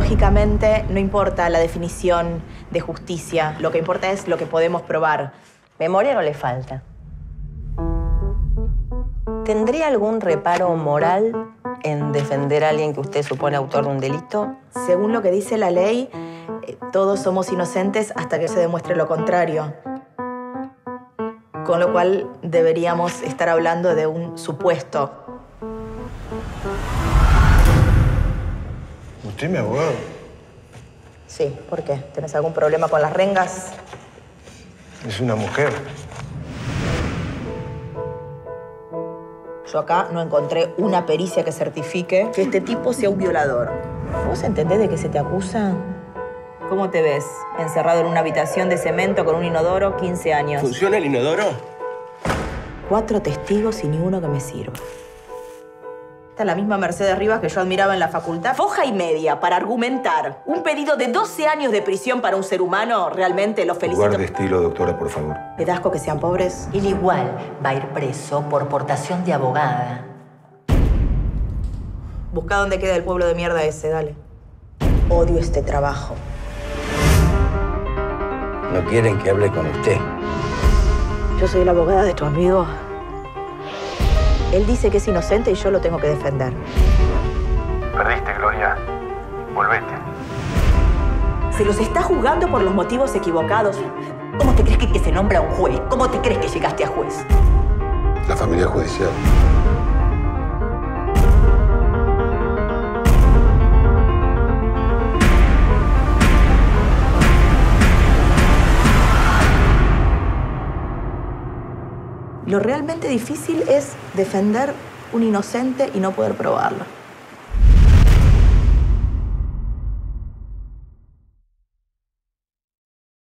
Lógicamente, no importa la definición de justicia. Lo que importa es lo que podemos probar. Memoria no le falta. ¿Tendría algún reparo moral en defender a alguien que usted supone autor de un delito? Según lo que dice la ley, todos somos inocentes hasta que se demuestre lo contrario. Con lo cual, deberíamos estar hablando de un supuesto. ¿Usted es mi abogado? Sí, ¿por qué? ¿Tenés algún problema con las rengas? Es una mujer. Yo acá no encontré una pericia que certifique que este tipo sea un violador. ¿Vos entendés de qué se te acusa? ¿Cómo te ves? Encerrado en una habitación de cemento con un inodoro, 15 años. ¿Funciona el inodoro? 4 testigos y ni uno que me sirva. Esta es la misma Mercedes Rivas que yo admiraba en la facultad. Foja y media para argumentar un pedido de 12 años de prisión para un ser humano. Realmente lo felicito. Guarde estilo, doctora, por favor. ¿Le da asco que sean pobres? Él igual va a ir preso por portación de abogada. Busca dónde queda el pueblo de mierda ese, dale. Odio este trabajo. No quieren que hable con usted. Yo soy la abogada de tu amigo. Él dice que es inocente y yo lo tengo que defender. Perdiste, Gloria. Volvete. Se los está juzgando por los motivos equivocados. ¿Cómo te crees que se nombra un juez? ¿Cómo te crees que llegaste a juez? La familia judicial. Lo realmente difícil es defender un inocente y no poder probarlo.